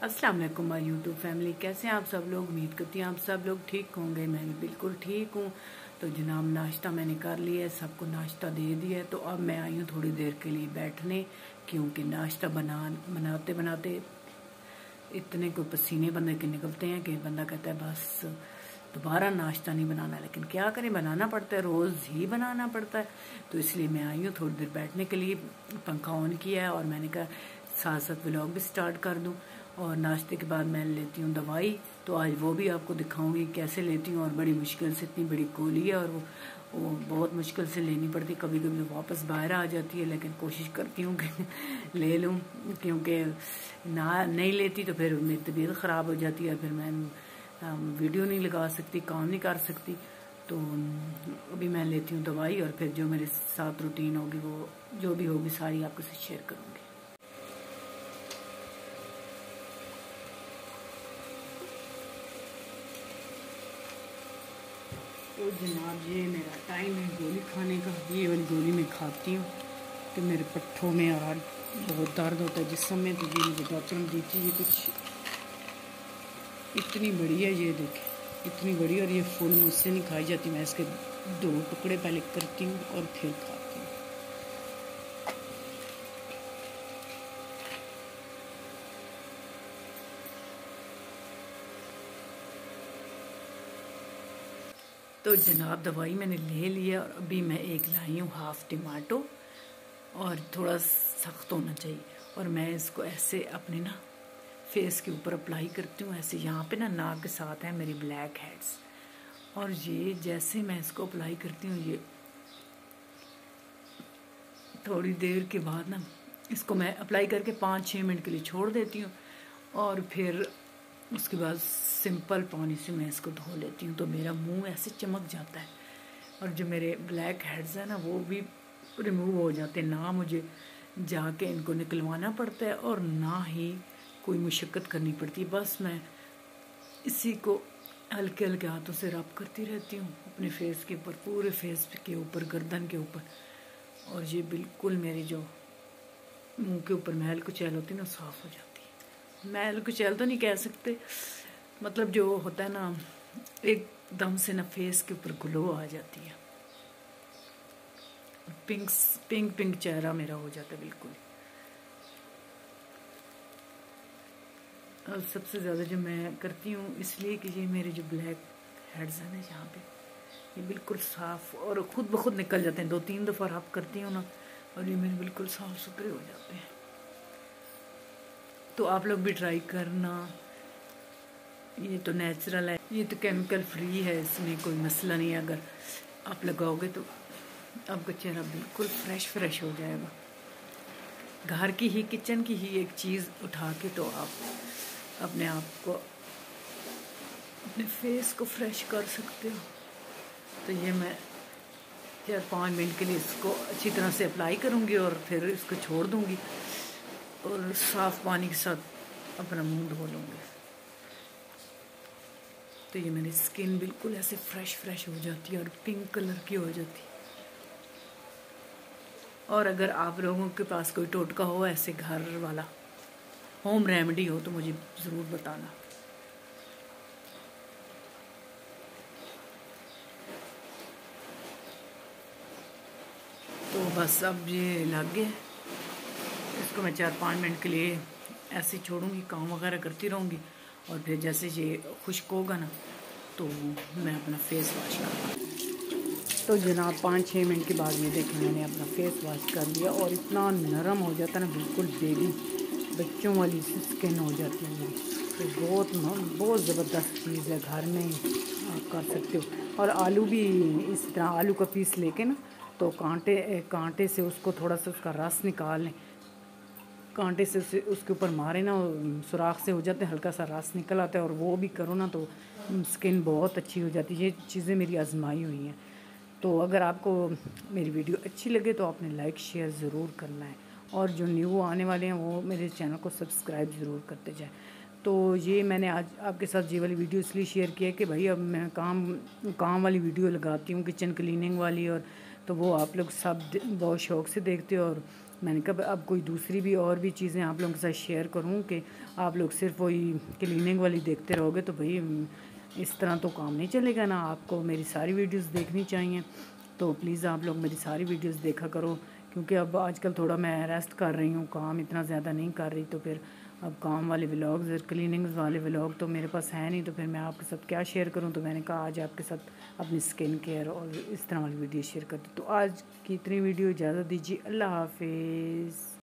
अस्सलाम वालेकुम my YouTube family, कैसे हैं आप सब लोग। उम्मीद करती हैं आप सब लोग ठीक होंगे। मैं भी बिल्कुल ठीक हूँ। तो जनाब नाश्ता मैंने कर लिया है, सबको नाश्ता दे दिया है। तो अब मैं आई हूँ थोड़ी देर के लिए बैठने, क्योंकि नाश्ता बनाते बनाते इतने कोई पसीने बंदे के निकलते हैं कि बंदा कहता है बस दोबारा नाश्ता नहीं बनाना। लेकिन क्या करें, बनाना पड़ता है, रोज़ ही बनाना पड़ता है। तो इसलिए मैं आई हूँ थोड़ी देर बैठने के लिए। पंखा ऑन किया है और मैंने कहा साथ साथ व्लॉग भी स्टार्ट कर दूँ। और नाश्ते के बाद मैं लेती हूँ दवाई, तो आज वो भी आपको दिखाऊंगी कैसे लेती हूँ। और बड़ी मुश्किल से, इतनी बड़ी गोली है और वो बहुत मुश्किल से लेनी पड़ती है। कभी कभी तो वापस बाहर आ जाती है, लेकिन कोशिश करती हूँ कि ले लूँ, क्योंकि ना नहीं लेती तो फिर मेरी तबीयत ख़राब हो जाती है। फिर मैं वीडियो नहीं लगा सकती, काम नहीं कर सकती। तो अभी मैं लेती हूँ दवाई, और फिर जो मेरे साथ रूटीन होगी वो जो भी होगी सारी आपके साथ शेयर करूँगी। तो जनाब ये मेरा टाइम है गोली खाने का। ये वाली गोली मैं खाती हूँ तो मेरे पट्ठों में और बहुत दर्द होता है जिस समय। तो ये मुझे डॉक्टर ने दी थी। ये कुछ इतनी बड़ी है, ये देखें इतनी बड़ी, और ये फुल मुझसे नहीं खाई जाती। मैं इसके 2 टुकड़े पहले करती हूँ और फिर खाती हूँ। तो जनाब दवाई मैंने ले लिया, और अभी मैं एक लाई हूँ हाफ टमाटो, और थोड़ा सख्त होना चाहिए। और मैं इसको ऐसे अपने ना फेस के ऊपर अप्लाई करती हूँ। ऐसे यहाँ पे ना नाक के साथ है मेरी ब्लैक हेड्स, और ये जैसे मैं इसको अप्लाई करती हूँ, ये थोड़ी देर के बाद ना इसको मैं अप्लाई करके 5-6 मिनट के लिए छोड़ देती हूँ। और फिर उसके बाद सिंपल पानी से मैं इसको धो लेती हूँ, तो मेरा मुंह ऐसे चमक जाता है। और जो मेरे ब्लैक हेड्स हैं ना वो भी रिमूव हो जाते हैं। ना मुझे जाके इनको निकलवाना पड़ता है और ना ही कोई मुशक्क़त करनी पड़ती है। बस मैं इसी को हल्के हल्के हाथों से रब करती रहती हूँ अपने फेस के ऊपर, पूरे फेस के ऊपर, गर्दन के ऊपर। और ये बिल्कुल मेरी जो मुंह के ऊपर मैल कुचैल होती है ना साफ़ हो जाती है। मैल कुचैल तो नहीं कह सकते, मतलब जो होता है ना एकदम से ना फेस के ऊपर ग्लो आ जाती है। पिंक पिंक चेहरा मेरा हो जाता है बिल्कुल। और सबसे ज़्यादा जो मैं करती हूँ इसलिए कि ये मेरे जो ब्लैक हेड्स हैं ना यहाँ पे, ये बिल्कुल साफ़ और ख़ुद ब खुद निकल जाते हैं। 2-3 दफ़ा रब करती हूँ ना, और ये मेरे बिल्कुल साफ़ सुथरे हो जाते हैं। तो आप लोग भी ट्राई करना। ये तो नेचुरल है, ये तो केमिकल फ्री है, इसमें कोई मसला नहीं है। अगर आप लगाओगे तो आपका चेहरा बिल्कुल फ्रेश हो जाएगा। घर की ही, किचन की ही एक चीज़ उठा के तो आप अपने आप को, अपने फेस को फ्रेश कर सकते हो। तो ये मैं 4-5 मिनट के लिए इसको अच्छी तरह से अप्लाई करूँगी और फिर इसको छोड़ दूँगी, और साफ़ पानी के साथ अपना मुंह धो लूँगी। तो ये मेरी स्किन बिल्कुल ऐसे फ्रेश हो जाती है और पिंक कलर की हो जाती है। और अगर आप लोगों के पास कोई टोटका हो ऐसे घर वाला, होम रेमेडी हो, तो मुझे ज़रूर बताना। तो बस अब ये लग गया, इसको मैं 4-5 मिनट के लिए ऐसे छोड़ूंगी, काम वगैरह करती रहूँगी। और फिर जैसे ये खुश्क होगा ना तो मैं अपना फेस वॉश करूँगी। तो जनाब 5-6 मिनट के बाद ये देखें मैंने अपना फेस वॉश कर लिया, और इतना नरम हो जाता है ना, बिल्कुल बेबी बच्चों वाली स्किन हो जाती है मेरी। तो बहुत ज़बरदस्त चीज़ है, घर में आप कर सकते हो। और आलू भी इस तरह, आलू का पीस लेके ना, तो कांटे से उसको थोड़ा सा उसका रस निकाल लें, कांटे से उसके ऊपर मारे ना, सुराख से हो जाते हैं, हल्का सा रस निकल आता है, और वो भी करो ना तो स्किन बहुत अच्छी हो जाती है। ये चीज़ें मेरी आजमाई हुई हैं। तो अगर आपको मेरी वीडियो अच्छी लगे तो आपने लाइक शेयर ज़रूर करना है, और जो न्यू आने वाले हैं वो मेरे चैनल को सब्सक्राइब ज़रूर करते जाएं। तो ये मैंने आज आपके साथ ये वाली वीडियो इसलिए शेयर किया कि भाई अब मैं काम वाली वीडियो लगाती हूँ, किचन क्लीनिंग वाली, और तो वो आप लोग सब बहुत शौक़ से देखते हो, और मैंने कहा अब कोई दूसरी भी और भी चीज़ें आप लोगों के साथ शेयर करूं कि आप लोग सिर्फ वही क्लीनिंग वाली देखते रहोगे तो भाई इस तरह तो काम नहीं चलेगा ना। आपको मेरी सारी वीडियोस देखनी चाहिए, तो प्लीज़ आप लोग मेरी सारी वीडियोस देखा करो, क्योंकि अब आजकल थोड़ा मैं रेस्ट कर रही हूँ, काम इतना ज़्यादा नहीं कर रही, तो फिर अब काम वाले व्लॉग्स, क्लीनिंग्स वाले व्लॉग तो मेरे पास है नहीं, तो फिर मैं आपके साथ क्या शेयर करूँ। तो मैंने कहा आज आपके साथ अपनी स्किन केयर और इस तरह वाली वीडियो शेयर करती। तो आज की इतनी वीडियो इजाज़त दीजिए, अल्लाह हाफिज़।